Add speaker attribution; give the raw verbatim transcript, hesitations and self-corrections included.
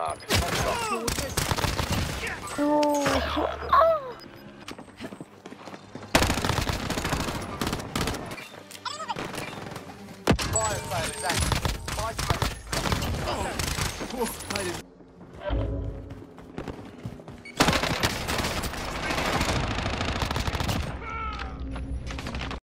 Speaker 1: mark.
Speaker 2: Oh.
Speaker 1: Fire sale is active. Fire sale.
Speaker 3: Oh, I didn't.